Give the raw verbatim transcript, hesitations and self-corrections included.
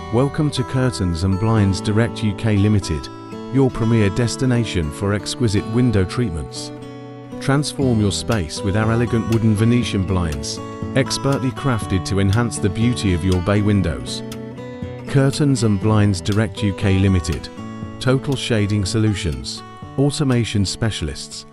Welcome to Curtains and Blinds Direct U K Limited, your premier destination for exquisite window treatments. Transform your space with our elegant wooden Venetian blinds, expertly crafted to enhance the beauty of your bay windows. Curtains and Blinds Direct U K Limited, total shading solutions, automation specialists,